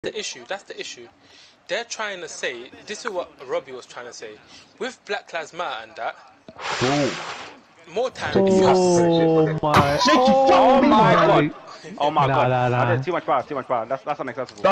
the issue. That's the issue. They're trying to say, this is what Robbie was trying to say. With Black Lives Matter and that, more time, if you have... Oh my! Shaky, Oh fuck my me, God! Oh my Nah, god. nah, nah. Too much power, too much power. That's unacceptable.